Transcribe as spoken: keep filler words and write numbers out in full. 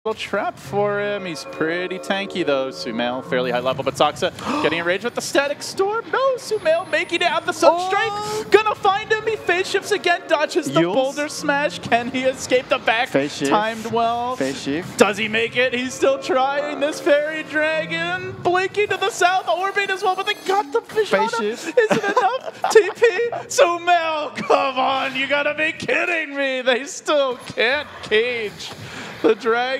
Little trap for him. He's pretty tanky though. Sumail, fairly high level, but Saksa getting enraged with the static storm. No, Sumail making it out the sunstrike. Oh. Gonna find him. He phase shifts again, dodges the Yules. boulder smash. Can he escape the back? Phase shift. Timed well. Phase shift. Does he make it? He's still trying. This fairy dragon blinking to the south, orbing as well, but they got the fish on him. Is it enough? T P. Sumail, come on! You gotta be kidding me! They still can't cage the dragon.